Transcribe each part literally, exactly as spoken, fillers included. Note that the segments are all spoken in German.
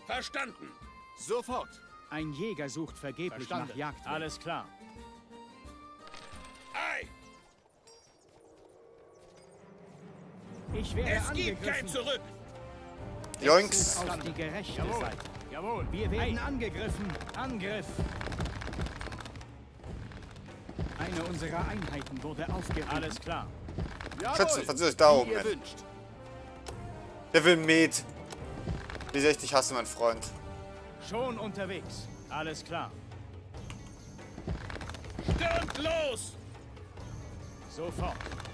Verstanden. Sofort. Ein Jäger sucht vergeblich Verstanden. nach Jagd. Alles klar. Ei, Ich werde es gibt kein angegriffen. Zurück. Joinks. Auf die gerechte Jawohl. Seite. Jawohl. Wir werden angegriffen. Angriff. Eine unserer Einheiten wurde aufgerieben. Alles klar. Schützen, versucht euch da oben Wie ihr hin. wünscht. Der will Met. Wie sehr ich dich hasse, mein Freund. Schon unterwegs. Alles klar. Stürmt los. Sofort.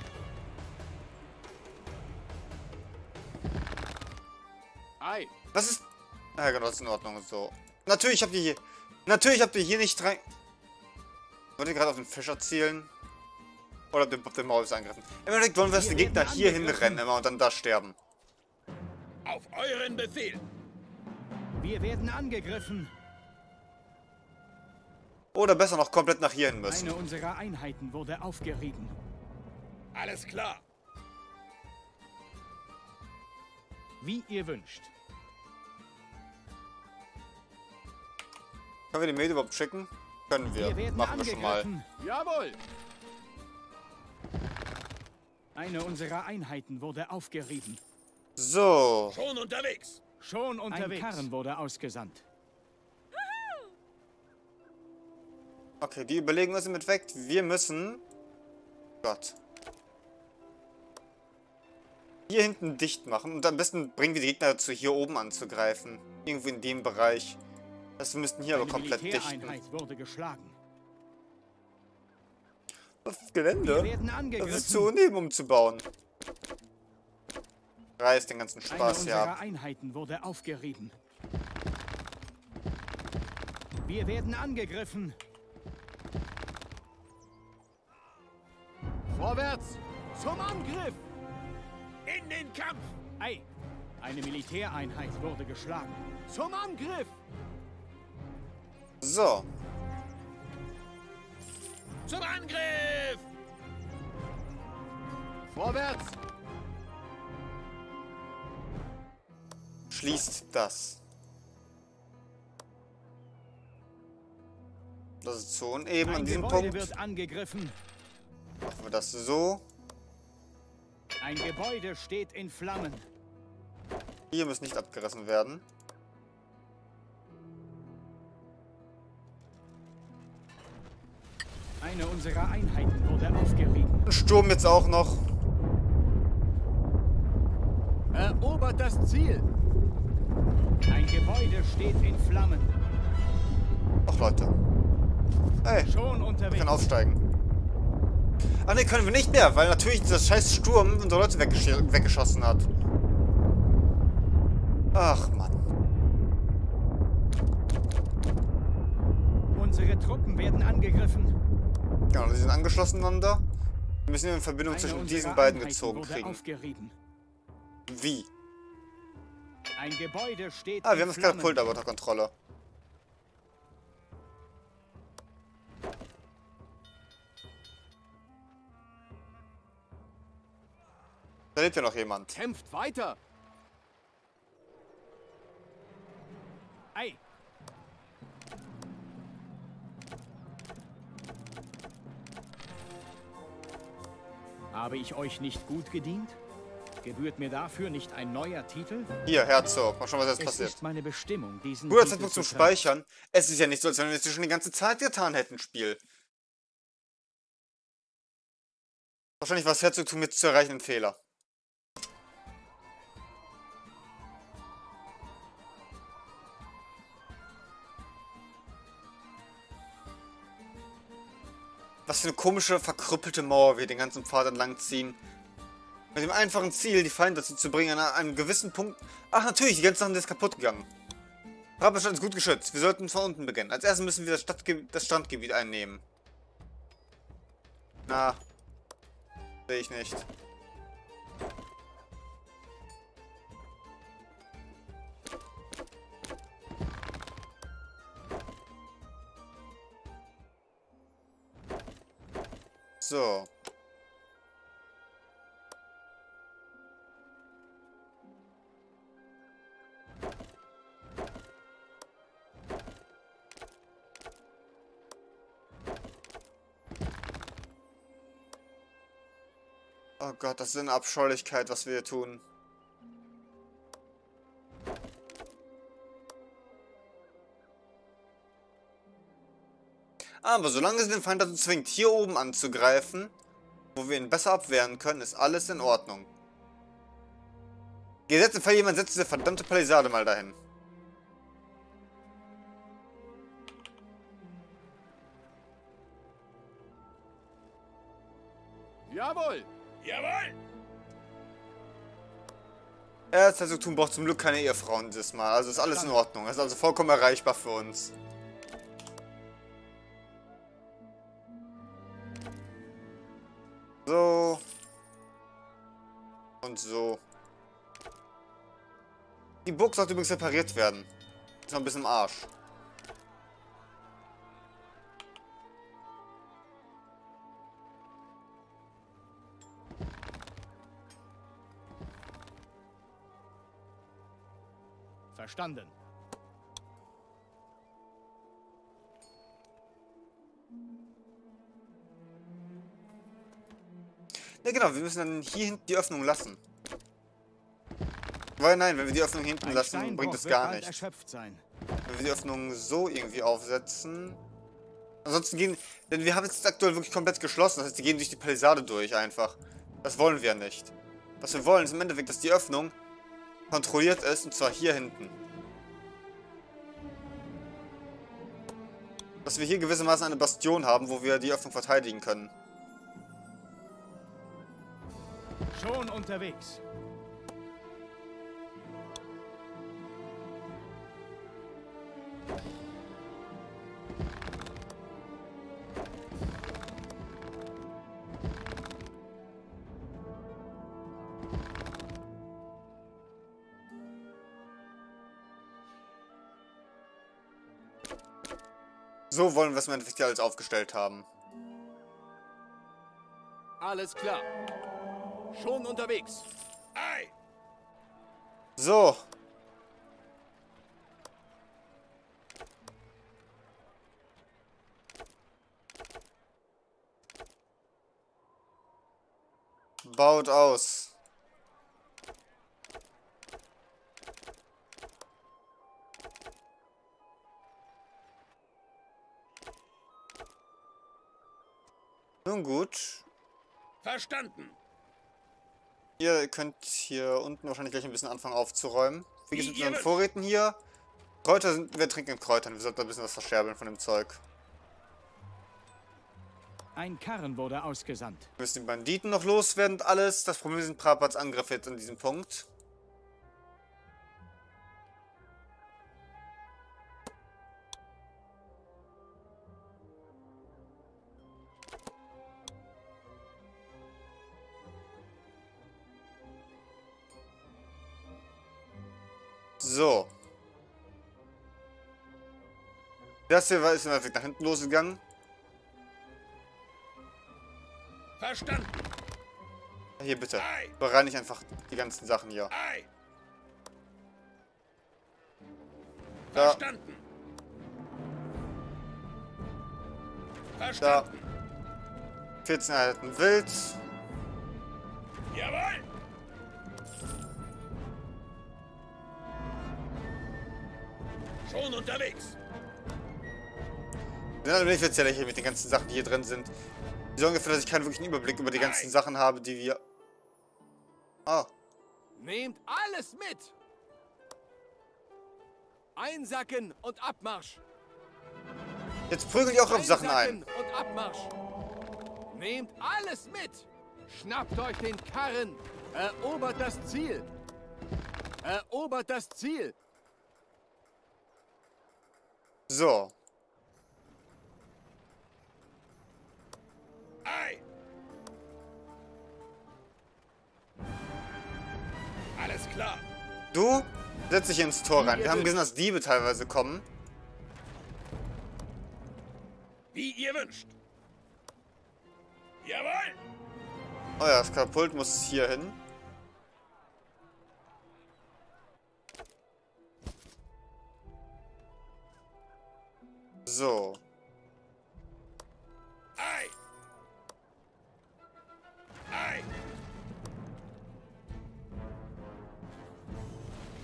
Ei. Was ist... Ja, genau, das ist in Ordnung und so. Natürlich habt ihr hier... Natürlich habt ihr hier nicht rein... Wollt ihr gerade auf den Fischer zielen? Oder auf den, auf den Maulus angreifen? Im Endeffekt wollen wir, dass die Wir Gegner werden hier angegriffen. hinrennen immer und dann da sterben. Auf euren Befehl. Wir werden angegriffen. Oder besser noch komplett nach hier hin müssen. Eine unserer Einheiten wurde aufgerieben. Alles klar. Wie ihr wünscht. Können wir die Med überhaupt schicken? Können wir. Wir werden Machen wir schon mal. angegriffen. Jawohl. Eine unserer Einheiten wurde aufgerieben. So. Schon unterwegs. Schon Ein unterwegs. Karren wurde ausgesandt. Okay, die Überlegung ist mit weg. Wir müssen... Gott. Hier hinten dicht machen. Und am besten bringen wir die Gegner dazu, hier oben anzugreifen. Irgendwo in dem Bereich. Das wir müssten hier aber Eine komplett dichten. Militäreinheit wurde geschlagen. Das Wir Gelände, werden das angegriffen. ist zu uneben umzubauen. Reißt den ganzen Eine Spaß hier unserer ab. Einheiten wurde aufgerieben. Wir werden angegriffen. Vorwärts. Zum Angriff. In den Kampf. Ei, eine Militäreinheit wurde geschlagen. Zum Angriff. So. Zum Angriff. Vorwärts. Schließt das. Das ist zu uneben an Ein diesem Gebäude Punkt. wird angegriffen. Machen wir das so. Ein Gebäude steht in Flammen. Hier muss nicht abgerissen werden. Eine unserer Einheiten wurde aufgerieben. Ein Sturm jetzt auch noch. Erobert das Ziel. Ein Gebäude steht in Flammen. Ach Leute. Hey, Schon wir unterwegs. können aufsteigen. Ach ne, können wir nicht mehr, weil natürlich dieser scheiß Sturm unsere Leute weggesch weggeschossen hat. Ach Mann. Unsere Truppen werden angegriffen. Genau, die sind angeschlossen aneinander. Wir müssen eine Verbindung Eine zwischen unserer diesen beiden Einheiten gezogen wurde kriegen. aufgerieben. Wie? Ein Gebäude steht Ah, in wir haben das Flammen. Katapult aber unter Kontrolle. Da lebt ja noch jemand. Kämpft weiter. Ei, habe ich euch nicht gut gedient? Gebührt mir dafür nicht ein neuer Titel? Hier, Herzog. Mal schauen, was jetzt Es passiert. ist meine Bestimmung, diesen Guter Titel Zeitpunkt zu zum tragen. Speichern. Es ist ja nicht so, als wenn wir es schon die ganze Zeit getan hätten, Spiel. Wahrscheinlich war das Herzogtum jetzt zu erreichen ein Fehler. Was für eine komische, verkrüppelte Mauer wir den ganzen Pfad entlang ziehen. Mit dem einfachen Ziel, die Feinde dazu zu bringen, an einem gewissen Punkt... Ach, natürlich, die ganze Sache ist kaputt gegangen. Rabenstadt ist gut geschützt. Wir sollten von unten beginnen. Als erstes müssen wir das, Stadtge das Strandgebiet einnehmen. Na. Sehe ich nicht. So. Oh Gott, das ist eine Abscheulichkeit, was wir hier tun. Aber solange sie den Feind dazu zwingt, hier oben anzugreifen, wo wir ihn besser abwehren können, ist alles in Ordnung. Gesetzt im Fall, jemand setzt diese verdammte Palisade mal dahin. Jawohl! Jawohl! Erzherzogtum braucht zum Glück keine Ehefrauen dieses Mal, also ist alles in Ordnung. Das ist also vollkommen erreichbar für uns. So. Und so. Die Burg sollte übrigens repariert werden. Ist noch ein bisschen im Arsch. Verstanden. Ja genau, wir müssen dann hier hinten die Öffnung lassen. Weil nein, wenn wir die Öffnung hinten Ein lassen, Steinbruch bringt es wird gar bald nichts. erschöpft sein. Wenn wir die Öffnung so irgendwie aufsetzen. Ansonsten gehen, denn wir haben jetzt aktuell wirklich komplett geschlossen, das heißt, die gehen durch die Palisade durch einfach. Das wollen wir nicht. Was wir wollen, ist im Endeffekt, dass die Öffnung kontrolliert ist, und zwar hier hinten. Dass wir hier gewissermaßen eine Bastion haben, wo wir die Öffnung verteidigen können. Schon unterwegs. So wollen wir es im Endeffekt hier alles aufgestellt haben. Alles klar. Schon unterwegs. Ei! So. Baut aus. Nun gut. Verstanden. Ihr könnt hier unten wahrscheinlich gleich ein bisschen anfangen aufzuräumen. Wie geht's mit Wie ihr unseren wünscht. Vorräten hier? Kräuter sind, wir trinken Kräutern. Wir sollten ein bisschen was verscherbeln von dem Zeug. Ein Karren wurde ausgesandt. Wir müssen die Banditen noch loswerden und alles. Das Problem sind Prapats Angriffe jetzt an diesem Punkt. So. Das hier war ist im Endeffekt nach hinten losgegangen. Verstanden. Hier bitte. Ei! Bereinige einfach die ganzen Sachen hier. Ei! Da. Verstanden. Verstanden. vierzehn Einheiten Wild. Jawohl! Schon unterwegs. Wir sind alle ineffizient hier mit den ganzen Sachen, die hier drin sind. Die sorgen dafür, dass ich keinen wirklichen Überblick über die ganzen Sachen habe, die wir... Ah. Nehmt alles mit. Einsacken und Abmarsch. Jetzt prügelt ihr auch auf Sachen ein. Einsacken und Abmarsch. Nehmt alles mit. Schnappt euch den Karren. Erobert das Ziel. Erobert das Ziel. So. Ei! Alles klar. Du setz dich ins Tor rein. Wir haben gesehen, dass Diebe teilweise kommen. Wie ihr wünscht. Jawohl! Oh ja, das Katapult muss hier hin. So. Ei! Ei!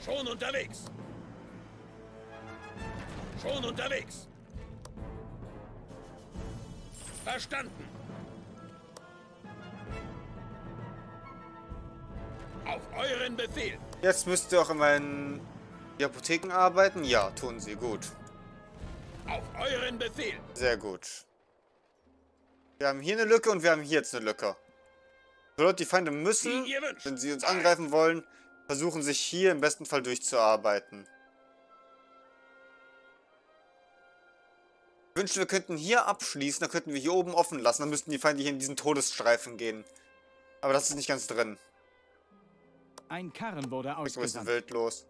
Schon unterwegs. Schon unterwegs. Verstanden. Auf euren Befehl. Jetzt müsst ihr auch immer in die Apotheken arbeiten. Ja, tun sie. Gut. Auf euren Befehl. Sehr gut. Wir haben hier eine Lücke und wir haben hier jetzt eine Lücke. Bedeutet, die Feinde müssen, Wie ihr wünscht. wenn sie uns angreifen wollen, versuchen sich hier im besten Fall durchzuarbeiten. Ich wünschte, wir könnten hier abschließen, dann könnten wir hier oben offen lassen, dann müssten die Feinde hier in diesen Todesstreifen gehen. Aber das ist nicht ganz drin. Ein Karren wurde So ist ausgesandt. wild los.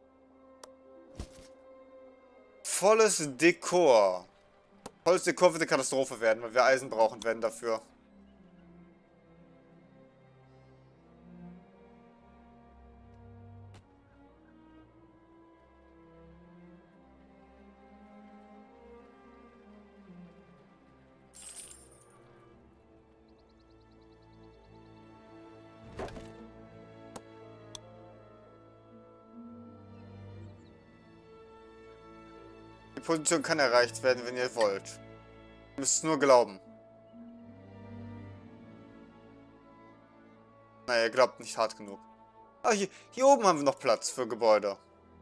Volles Dekor. Volles Dekor wird eine Katastrophe werden, weil wir Eisen brauchen werden dafür. Die Position kann erreicht werden, wenn ihr wollt. Ihr müsst es nur glauben. Naja, ihr glaubt nicht hart genug. Ah, hier, hier oben haben wir noch Platz für Gebäude.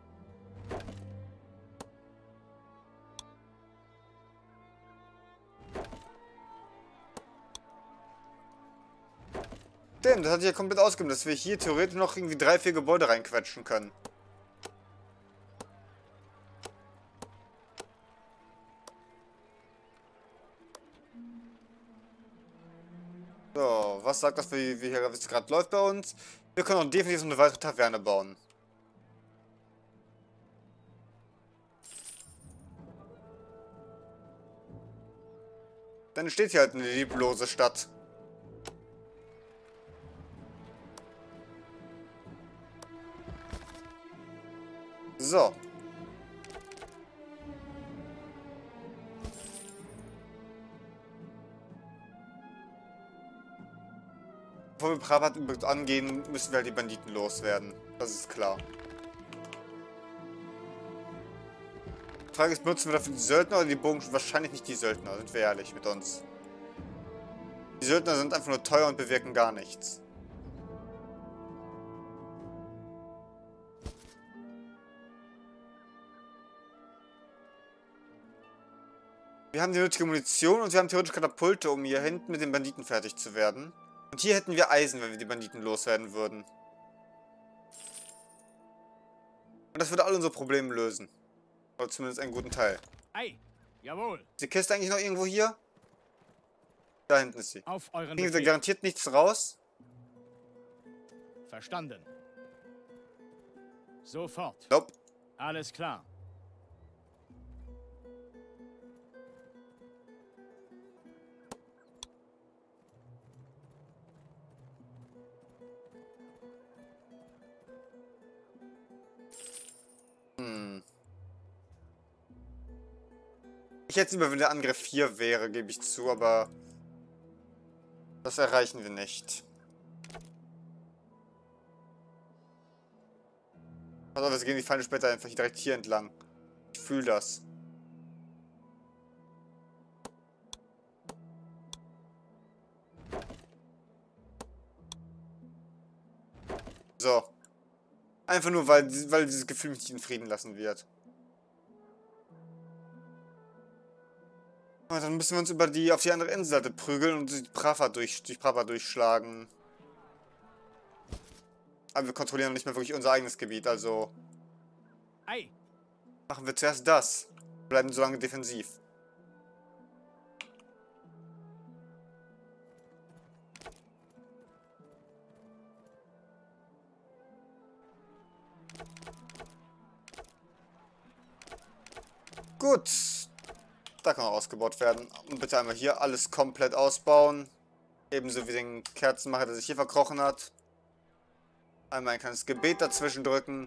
Stimmt, das hat sich ja komplett ausgegeben, dass wir hier theoretisch noch irgendwie drei, vier Gebäude reinquetschen können. So, was sagt das, wie, wie hier gerade läuft bei uns? Wir können auch definitiv eine weitere Taverne bauen. Dann steht hier halt eine lieblose Stadt. So. Bevor wir Prapat angehen, müssen wir halt die Banditen loswerden. Das ist klar. Die Frage ist, benutzen wir dafür die Söldner oder die Bogen? Wahrscheinlich nicht die Söldner, sind wir ehrlich mit uns. Die Söldner sind einfach nur teuer und bewirken gar nichts. Wir haben die nötige Munition und wir haben theoretisch Katapulte, um hier hinten mit den Banditen fertig zu werden. Und hier hätten wir Eisen, wenn wir die Banditen loswerden würden. Und das würde all unsere Probleme lösen. Oder zumindest einen guten Teil. Ei, jawohl. Ist die Kiste eigentlich noch irgendwo hier? Da hinten ist sie. Auf euren Kriegen wir Befehl. garantiert nichts raus? Verstanden. Sofort. Nope. Alles klar. Hm. Ich hätte es lieber, wenn der Angriff hier wäre, gebe ich zu, aber das erreichen wir nicht. Also wir gehen die Feinde später einfach direkt hier entlang. Ich fühle das. So. Einfach nur, weil, weil dieses Gefühl mich nicht in Frieden lassen wird. Und dann müssen wir uns über die auf die andere Inselseite prügeln und die Prava durch, durch Prava durchschlagen. Aber wir kontrollieren nicht mehr wirklich unser eigenes Gebiet, also Ei, machen wir zuerst das. Bleiben so lange defensiv. Gut. Da kann auch ausgebaut werden. Und bitte einmal hier alles komplett ausbauen. Ebenso wie den Kerzenmacher, der sich hier verkrochen hat. Einmal ein kleines Gebet dazwischen drücken.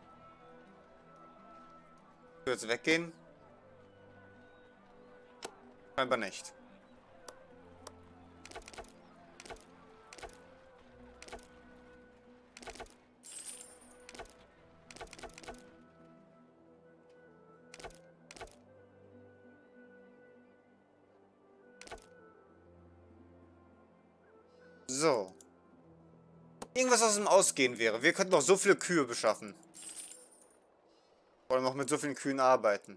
Ich will jetzt weggehen. Scheinbar nicht. So. Irgendwas aus dem Ausgehen wäre. Wir könnten noch so viele Kühe beschaffen. Oder noch mit so vielen Kühen arbeiten.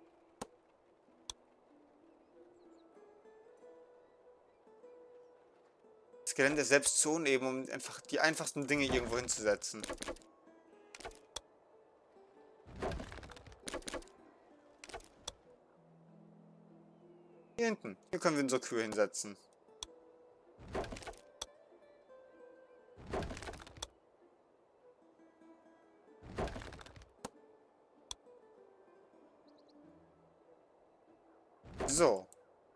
Das Gelände ist selbst zu uneben, um einfach die einfachsten Dinge irgendwo hinzusetzen. Hier hinten. Hier können wir unsere Kühe hinsetzen. So.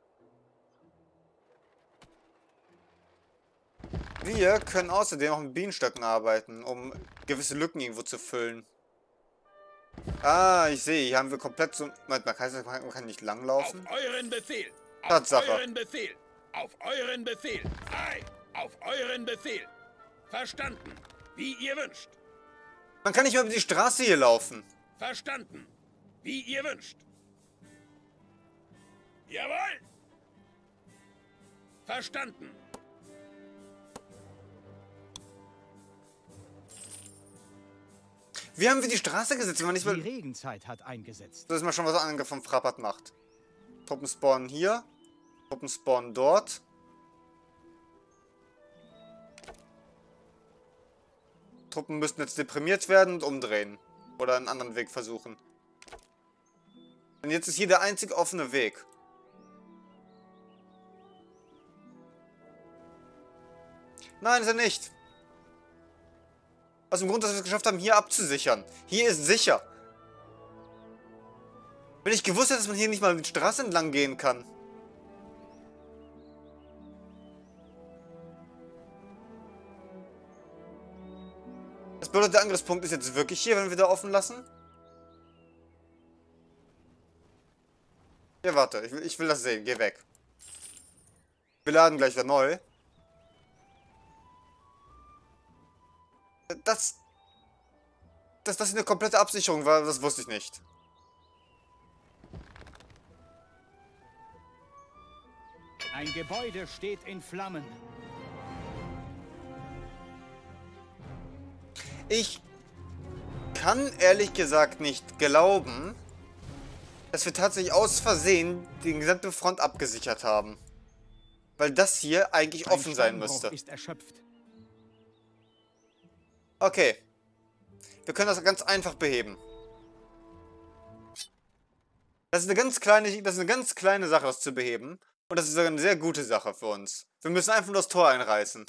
Wir können außerdem auch mit Bienenstöcken arbeiten, um gewisse Lücken irgendwo zu füllen. Ah, ich sehe, hier haben wir komplett so... Man kann, man kann nicht langlaufen. Auf euren Befehl! Auf Tatsache. euren Befehl! Auf euren Befehl! Ei! Auf euren Befehl! Verstanden! Wie ihr wünscht! Man kann nicht mehr über die Straße hier laufen. Verstanden! Wie ihr wünscht! Jawohl! Verstanden! Wie haben wir die Straße gesetzt, wenn man nicht Die mal... Regenzeit hat eingesetzt. Das ist mal schon, was der Angriff von Frappat macht. Truppen spawnen hier. Truppen spawnen dort. Truppen müssten jetzt deprimiert werden und umdrehen. Oder einen anderen Weg versuchen. Und jetzt ist hier der einzig offene Weg. Nein, ist er nicht. Aus dem Grund, dass wir es geschafft haben, hier abzusichern. Hier ist sicher. Wenn ich gewusst hätte, dass man hier nicht mal die Straße entlang gehen kann. Das bedeutet, der Angriffspunkt ist jetzt wirklich hier, wenn wir da offen lassen? Ja, warte. Ich will, ich will das sehen. Geh weg. Wir laden gleich wieder neu. Das, dass das eine komplette Absicherung war, das wusste ich nicht. Ein Gebäude steht in Flammen. Ich kann ehrlich gesagt nicht glauben, dass wir tatsächlich aus Versehen die gesamte Front abgesichert haben. Weil das hier eigentlich offen sein müsste. Ist erschöpft. Okay. Wir können das ganz einfach beheben. Das ist eine ganz kleine, das ist eine ganz kleine Sache, das zu beheben. Und das ist eine sehr gute Sache für uns. Wir müssen einfach nur das Tor einreißen.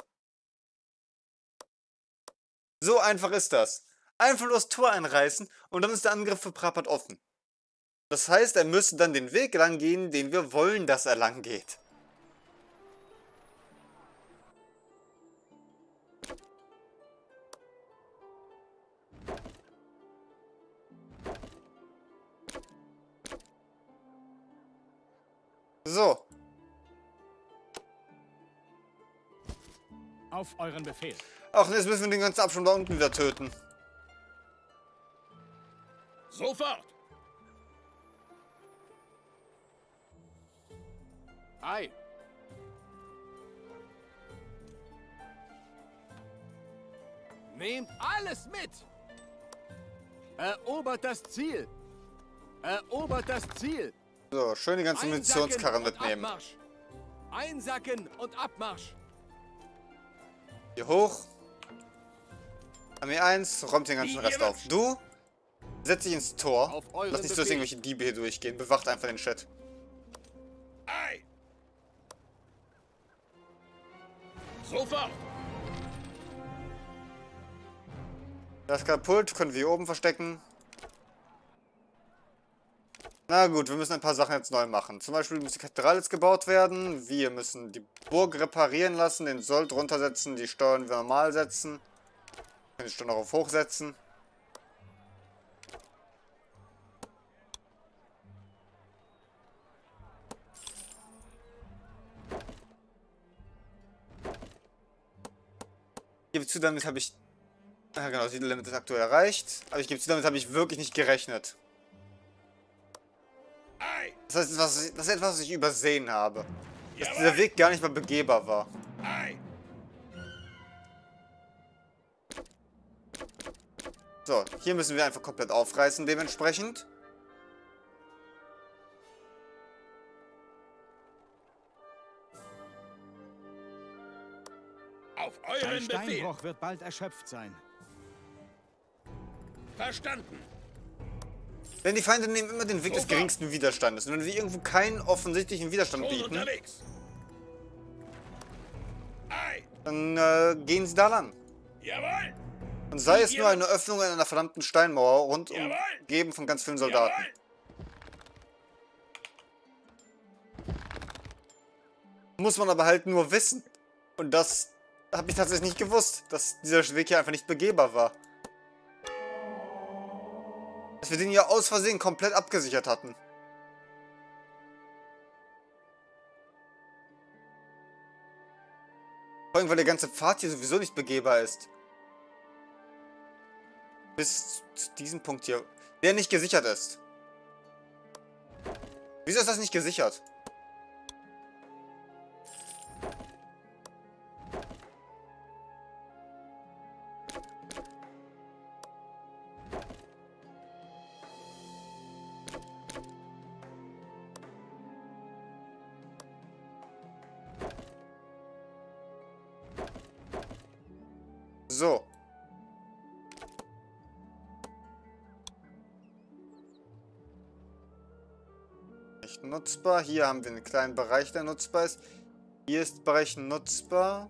So einfach ist das. Einfach nur das Tor einreißen und dann ist der Angriff für Frappat offen. Das heißt, er müsste dann den Weg lang gehen, den wir wollen, dass er lang geht. So. Auf euren Befehl. Ach, jetzt müssen wir den ganzen Abschirm da unten wieder töten. Sofort! Ei. Nehmt alles mit! Erobert das Ziel! Erobert das Ziel! So, schön die ganzen Munitionskarren mitnehmen. Abmarsch. Einsacken und Abmarsch! Hier hoch. Armee eins, räumt den ganzen Wie Rest ihr auf. Du, setz dich ins Tor. Auf euren Lass nicht so, dass Befehl. irgendwelche Diebe hier durchgehen. Bewacht einfach den Chat. Ei! Sofort! Das Katapult können wir hier oben verstecken. Na gut, wir müssen ein paar Sachen jetzt neu machen. Zum Beispiel muss die Kathedrale jetzt gebaut werden. Wir müssen die Burg reparieren lassen, den Sold runtersetzen, die Steuern wir normal setzen. Wir können die Steuern auch auf hoch setzen. Ich gebe zu, damit habe ich... Ja genau, das Limit ist aktuell erreicht. Aber ich gebe zu, damit habe ich wirklich nicht gerechnet. Ei! Das heißt, was, das ist etwas, was ich übersehen habe. Dass Jawohl. dieser Weg gar nicht mal begehbar war. Ei! So, hier müssen wir einfach komplett aufreißen, dementsprechend. Auf Ein euren Befehl. Steinbruch wird bald erschöpft sein. Verstanden. Denn die Feinde nehmen immer den Weg des geringsten Widerstandes. Und wenn wir irgendwo keinen offensichtlichen Widerstand Schon bieten, unterwegs. Ei. dann äh, gehen sie da lang. Jawohl. Und sei es Wie nur ihr- eine Öffnung in einer verdammten Steinmauer rund Jawohl. umgeben von ganz vielen Soldaten. Jawohl. Muss man aber halt nur wissen. Und das habe ich tatsächlich nicht gewusst, dass dieser Weg hier einfach nicht begehbar war. Dass wir den ja aus Versehen komplett abgesichert hatten. Vor allem, weil der ganze Pfad hier sowieso nicht begehbar ist. Bis zu diesem Punkt hier, der nicht gesichert ist. Wieso ist das nicht gesichert? So. Nicht nutzbar. Hier haben wir einen kleinen Bereich, der nutzbar ist. Hier ist Bereich nutzbar.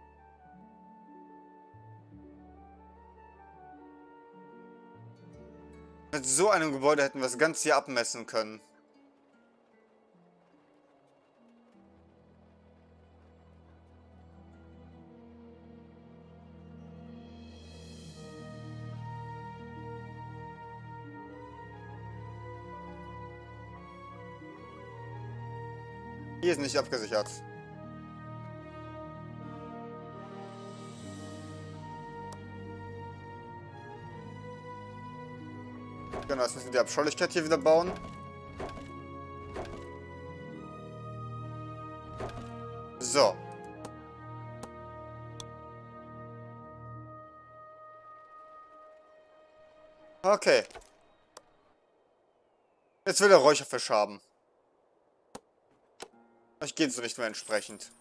Mit so einem Gebäude hätten wir das Ganze hier abmessen können. Hier ist nicht abgesichert. Genau, jetzt müssen wir die Abscheulichkeit hier wieder bauen. So. Okay. Jetzt will er Räucherfisch haben. Ich gehe so nicht mehr entsprechend.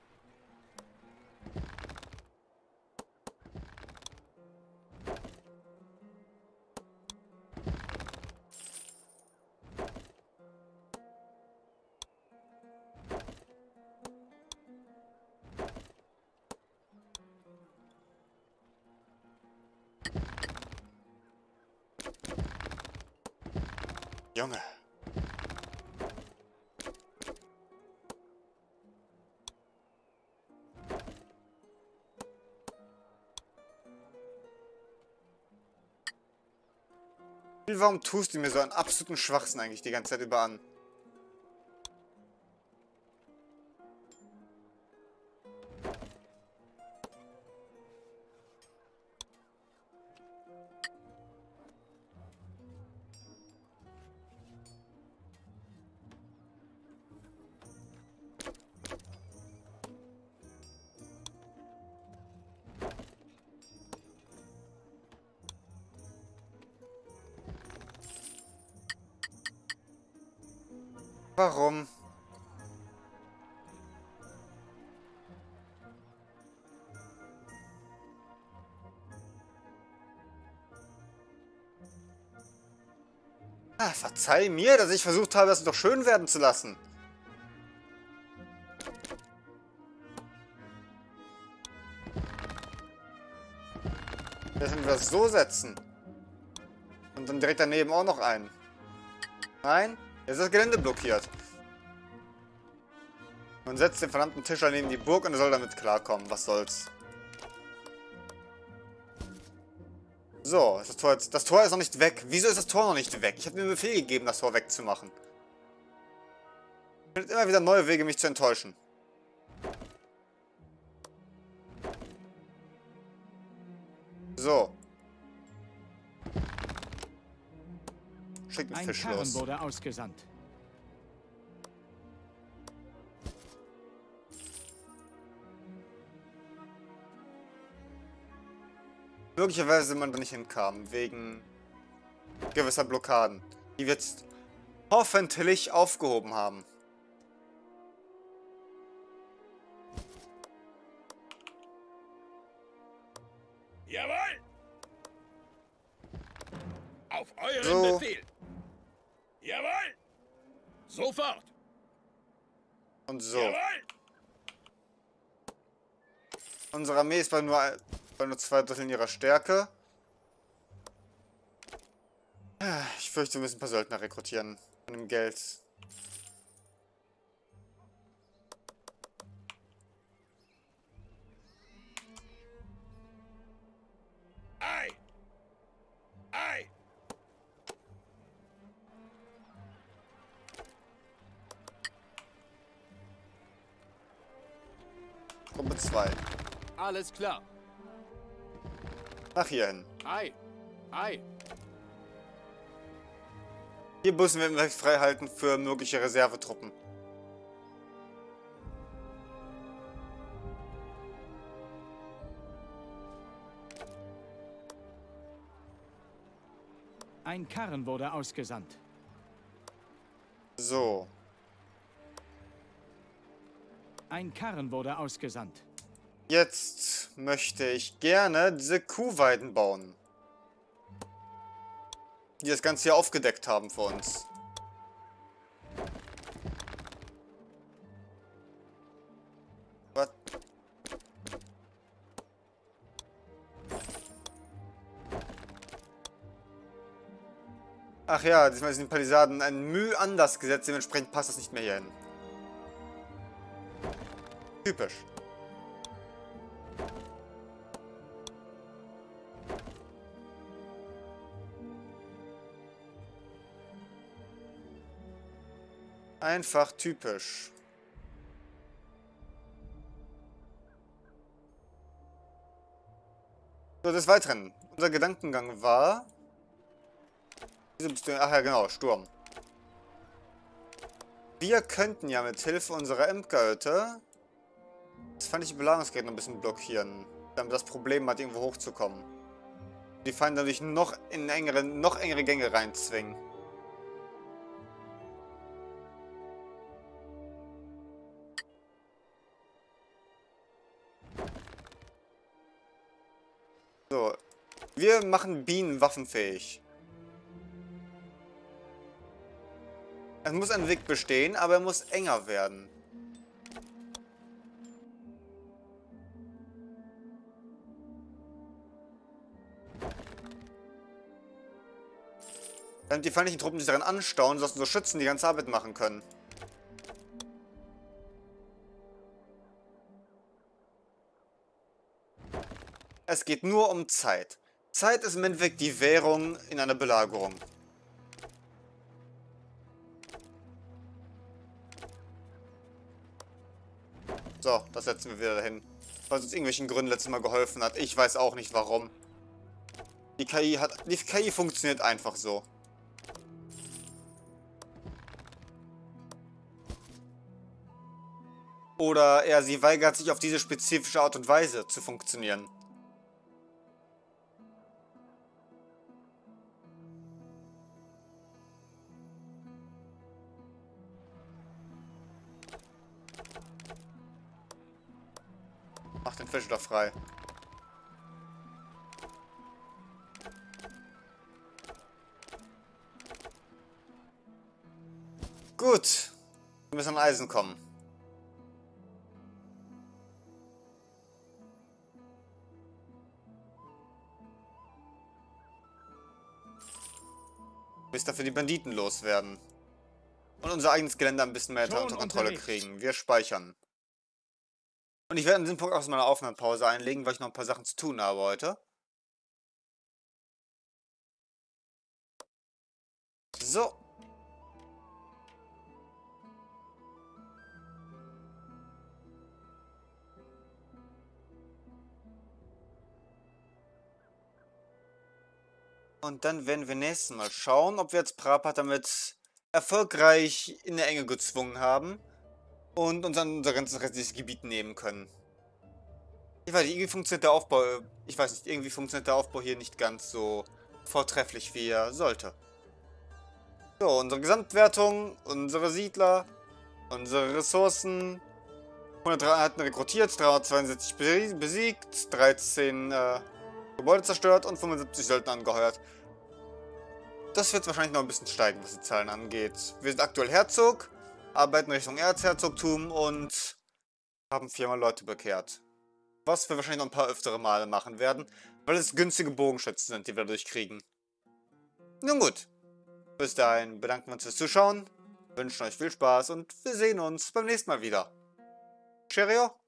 Junge. Warum tust du mir so einen absoluten Schwachsinn eigentlich die ganze Zeit über an? Warum? Ah, verzeih mir, dass ich versucht habe, es doch schön werden zu lassen. Wenn wir das so setzen. Und dann direkt daneben auch noch einen. Nein? Jetzt ist das Gelände blockiert. Man setzt den verdammten Tischler neben die Burg und er soll damit klarkommen. Was soll's. So, ist das Tor jetzt. Das Tor ist noch nicht weg. Wieso ist das Tor noch nicht weg? Ich habe mir einen Befehl gegeben, das Tor wegzumachen. Es findet immer wieder neue Wege, mich zu enttäuschen. So. Schickt einen Ein Fisch Karren los. wurde ausgesandt. möglicherweise man da nicht hinkam, wegen gewisser Blockaden, die wir jetzt hoffentlich aufgehoben haben. Jawohl! Auf euren So. Befehl! Jawohl! Sofort! Und so. Jawohl! Unsere Armee ist bei nur, bei nur zwei Dritteln ihrer Stärke. Ich fürchte, wir müssen ein paar Söldner rekrutieren. Von dem Geld. Ei! Ei! Gruppe zwei. Alles klar. Nach hier hin. Ei. Ei. Hier müssen wir vielleicht frei halten für mögliche Reservetruppen. Ein Karren wurde ausgesandt. So. Ein Karren wurde ausgesandt. Jetzt möchte ich gerne diese Kuhweiden bauen. Die das Ganze hier aufgedeckt haben für uns. Was? Ach ja, diesmal sind die Palisaden ein Mühe anders gesetzt, dementsprechend passt das nicht mehr hier hin. Typisch. Einfach typisch. So, des Weiteren. Unser Gedankengang war... Ach ja, genau, Sturm. Wir könnten ja mit Hilfe unserer Imkerhütte... Das fand ich die Belagerungsgegner ein bisschen blockieren. Damit das Problem hat, irgendwo hochzukommen. Die Feinde dadurch noch in engere, noch engere Gänge reinzwingen. So. Wir machen Bienen waffenfähig. Es muss ein Weg bestehen, aber er muss enger werden. Damit die feindlichen Truppen sich daran anstauen, sodass unsere Schützen die ganze Arbeit machen können. Es geht nur um Zeit. Zeit ist im Endeffekt die Währung in einer Belagerung. So, das setzen wir wieder dahin. Weil es uns irgendwelchen Gründen letztes Mal geholfen hat. Ich weiß auch nicht warum. Die K I hat. Die K I funktioniert einfach so. Oder eher, sie weigert sich auf diese spezifische Art und Weise zu funktionieren. Mach den Fisch da frei. Gut. Wir müssen an Eisen kommen. Bis dafür die Banditen loswerden. Und unser eigenes Gelände ein bisschen mehr unter Kontrolle kriegen. Wir speichern. Und ich werde an diesem Punkt auch mal eine Aufnahmepause einlegen, weil ich noch ein paar Sachen zu tun habe heute. So. Und dann werden wir nächstes Mal schauen, ob wir jetzt Prapat damit erfolgreich in der Enge gezwungen haben und uns an unser ganzes restliches Gebiet nehmen können. Ich weiß nicht, irgendwie funktioniert der Aufbau, ich weiß nicht, irgendwie funktioniert der Aufbau hier nicht ganz so vortrefflich, wie er sollte. So, unsere Gesamtwertung, unsere Siedler, unsere Ressourcen. hundertdrei hatten rekrutiert, dreihundertzweiundsiebzig besiegt, dreizehn äh, Gebäude zerstört und fünfundsiebzig Söldner angeheuert. Das wird wahrscheinlich noch ein bisschen steigen, was die Zahlen angeht. Wir sind aktuell Herzog, arbeiten Richtung Erzherzogtum und haben viermal Leute bekehrt. Was wir wahrscheinlich noch ein paar öftere Male machen werden, weil es günstige Bogenschützen sind, die wir dadurch kriegen. Nun gut. Bis dahin bedanken wir uns fürs Zuschauen, wünschen euch viel Spaß und wir sehen uns beim nächsten Mal wieder. Cheerio!